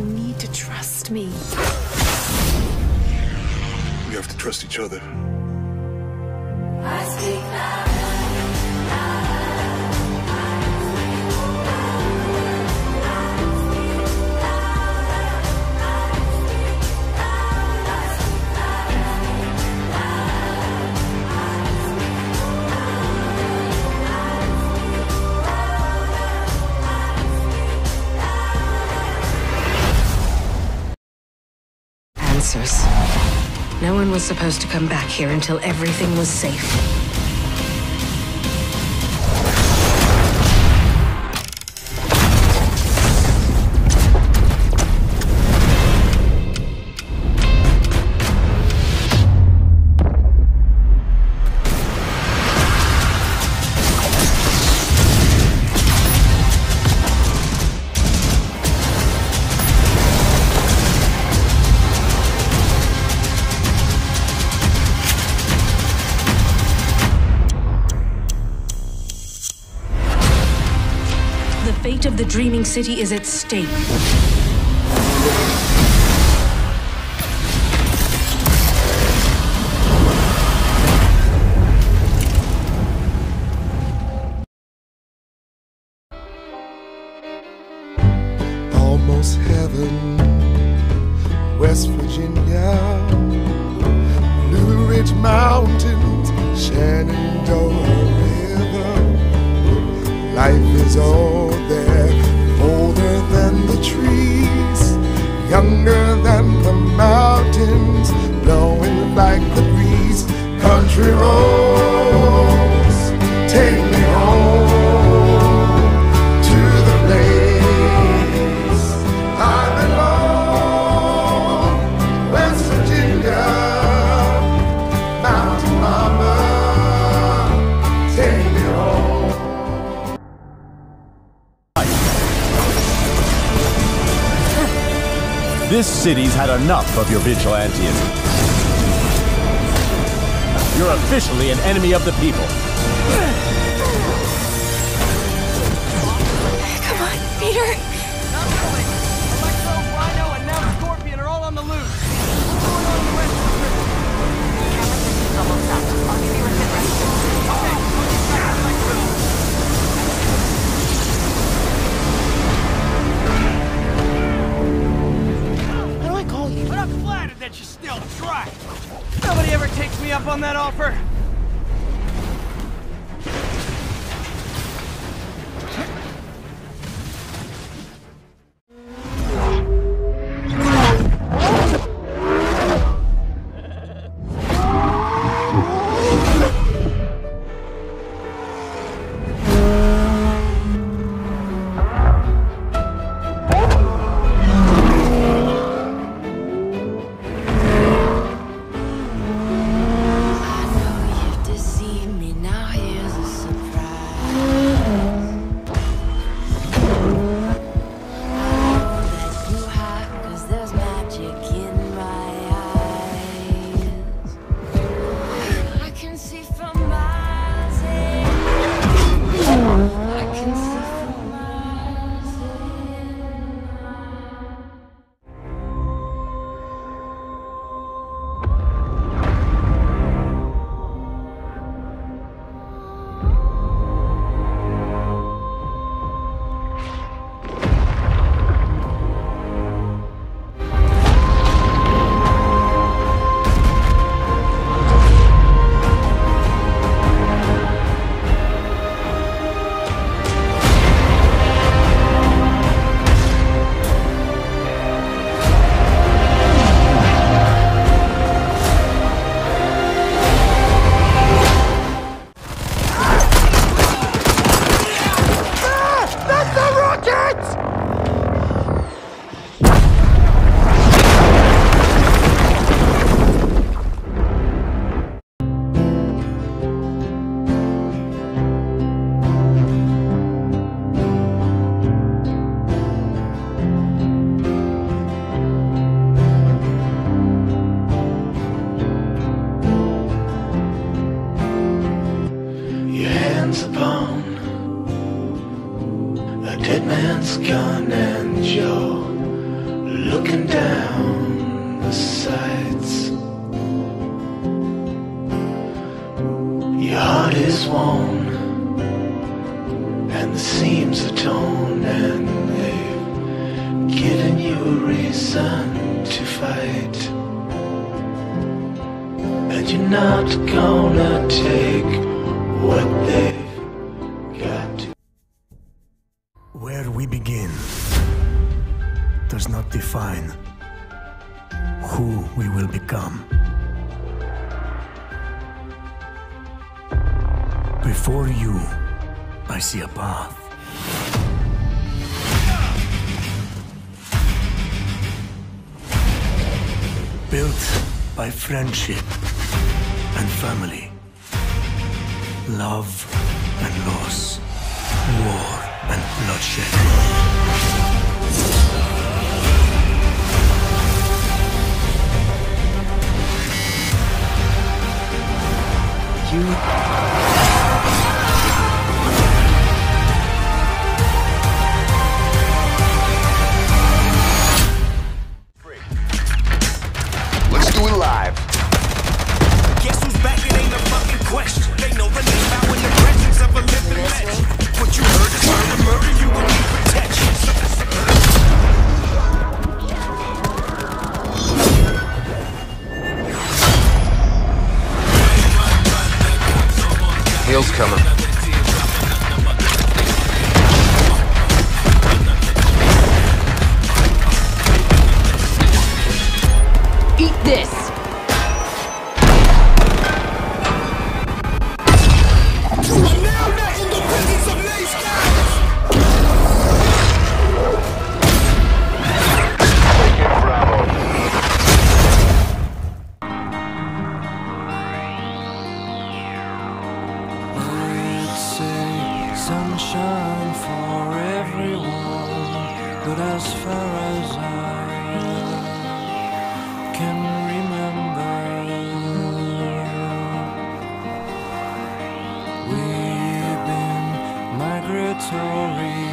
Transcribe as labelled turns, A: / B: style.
A: You need to trust me.
B: We have to trust each other.
C: I speak loud.
A: Answers. No one was supposed to come back here until everything was safe. The fate of the Dreaming City is at stake.
D: Almost heaven, West Virginia, Blue Ridge Mountains, Shenandoah River. Life is all there, older than the trees, younger than the mountains, blowing like the breeze. Country roads, take me home to the place I belong. West Virginia, Mountain Mama, take me home.
E: This city's had enough of your vigilantism. You're officially an enemy of the people.
A: Come on, Peter.
F: Not really. Electro, Rhino, and now Scorpion are all on the loose. What's going on in the rest of the prison?
C: Camera system's almost up. I'll give you a sit rep.
F: Okay, we'll get back to Electro. How do I call you? But I'm flattered that you still try. Nobody ever takes me up on that offer.
D: dead man's gun and your
G: looking down the sights. Your heart is worn, and the seams are torn, and they've given you a reason to fight. And you're not gonna take what they've got to.
H: Where we begin does not define who we will become. Before you, I see a path. Built by friendship and family, love and loss, war and bloodshed.
D: Let's do it live.
I: Guess who's back? It ain't a fucking question. They know the name out when the presence of a living legend. What you heard is murder, murder, you will need protection.
D: Heel's coming.
A: Eat this!
J: Sunshine for everyone, but as far as I can remember, we've been migratory